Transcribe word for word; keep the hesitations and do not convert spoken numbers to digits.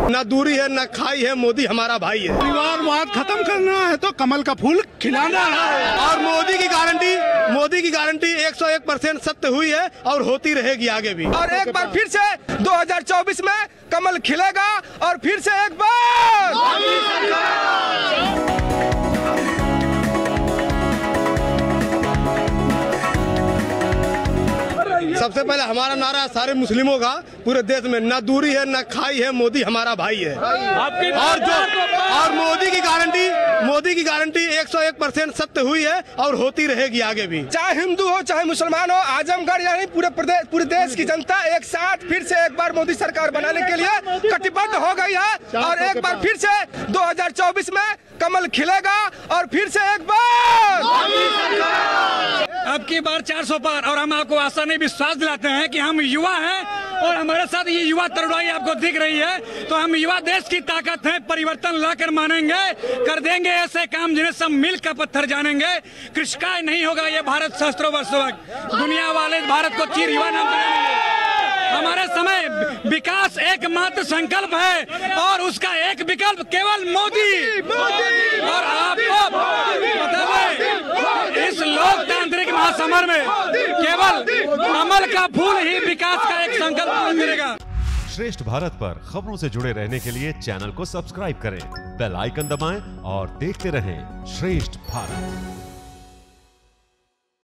ना दूरी है ना खाई है, मोदी हमारा भाई है। परिवारवाद खत्म करना है तो कमल का फूल खिलाना है। और मोदी की गारंटी मोदी की गारंटी एक सौ एक परसेंट सत्य हुई है और होती रहेगी आगे भी। और एक बार फिर से दो हज़ार चौबीस में कमल खिलेगा और फिर से एक बार सबसे पहले हमारा नारा है सारे मुस्लिमों का पूरे देश में, ना दूरी है ना खाई है, मोदी हमारा भाई है। और जो और मोदी की गारंटी मोदी की गारंटी एक सौ एक परसेंट सत्य हुई है और होती रहेगी आगे भी। चाहे हिंदू हो चाहे मुसलमान हो, आजमगढ़ यानी पूरे प्रदेश पूरे देश की जनता एक साथ फिर से एक बार मोदी सरकार बनाने के लिए कटिबद्ध हो गई है। और एक बार फिर से दो हज़ार चौबीस में कमल खिलेगा और फिर से एक बार अब की बार चार सौ पार। और हम आपको आशा नहीं विश्वास दिलाते हैं कि हम युवा हैं और हमारे साथ ये युवा तरुणाई आपको दिख रही है, तो हम युवा देश की ताकत हैं, परिवर्तन लाकर मानेंगे, कर देंगे ऐसे काम जिन्हें सब मिल का पत्थर जानेंगे। कृषकाय नहीं होगा ये भारत सहस्त्रों वर्षों तक, दुनिया वाले भारत को चीर युवा नाम देंगे। हमारे समय विकास एकमात्र संकल्प है और उसका एक विकल्प केवल मोदी। और आपको बता दें इस लोकतांत्रिक महासमर में केवल कमल का फूल ही विकास का एक संकल्प करेगा। श्रेष्ठ भारत पर खबरों से जुड़े रहने के लिए चैनल को सब्सक्राइब करें, बेल आइकन दबाएं और देखते रहें श्रेष्ठ भारत।